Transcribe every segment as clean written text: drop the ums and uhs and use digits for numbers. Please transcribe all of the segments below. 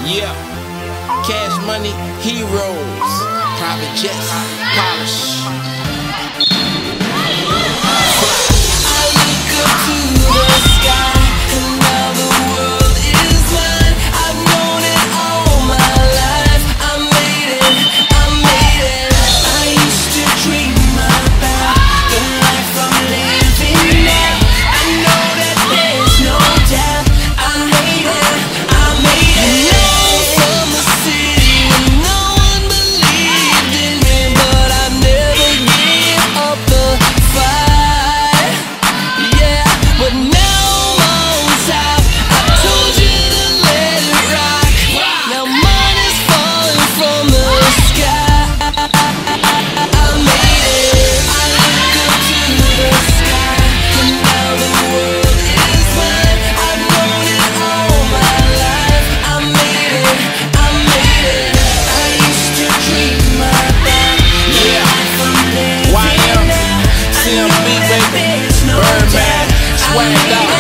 Yeah, cash money, heroes, private jets, polish. I look up to the sky, and now the world is mine. I've known it all my life. I made it, I made it. I used to dream about the life I'm living now. I know that there's no doubt. I made it, I made it. Known from the city when no one believed in me, but I never gave up the fight. Yeah, but now I'm on top. I told you to let it rock. Now money's falling from the sky. I made it. I look up to the sky, and now the world is mine. I've known it all my life. I made it, I made it. I used to dream about the life I'm living now. CMB, baby, Birdman, swagged out,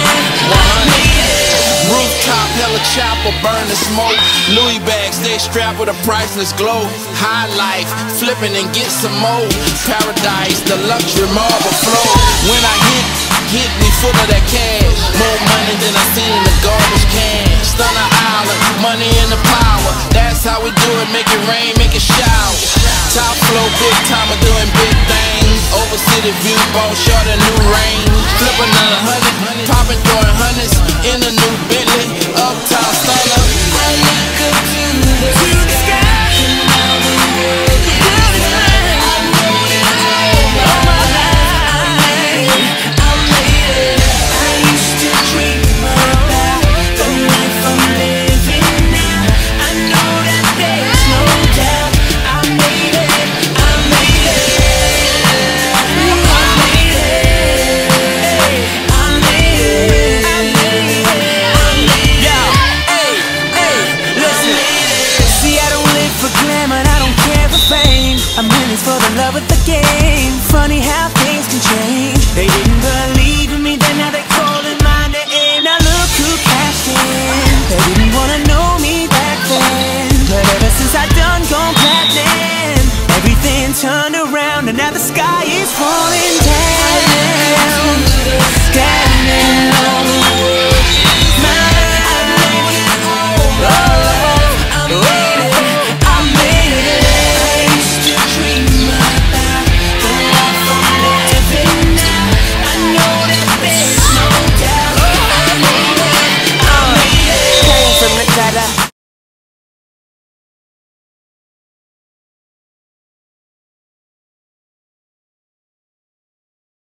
100. Rooftop, hella chopper, burn the smoke. Louis bags, they strapped with a priceless glow. High life, flipping and get some more. Paradise, the luxury marble flow. When I hit me full of that cash. More money than I seen in the garbage can. Stunner Island, money in the power. That's how we do it, make it rain, make it shower. Top flow, big time, doing big things. Over city view, ball short a new range. Flip another 100, popping, throwing hundreds in a new Bentley. Uptown stunner. I look up to the sky, and now the world is mine. I've known it all my life. I made it. I used to dream about the life I'm living now. I know that there's no doubt. I made it. I made it. I made it. I made it. I made it. I made it. Listen. See, I don't live for glamour, and I don't care for fame. I'm in this for the love of the game. Funny how things can change. They didn't believe in me, then now they're calling my name. Now look who cashed in. They didn't wanna know me back then, but ever since I done gone platinum, everything turned around, and now the sky is falling down.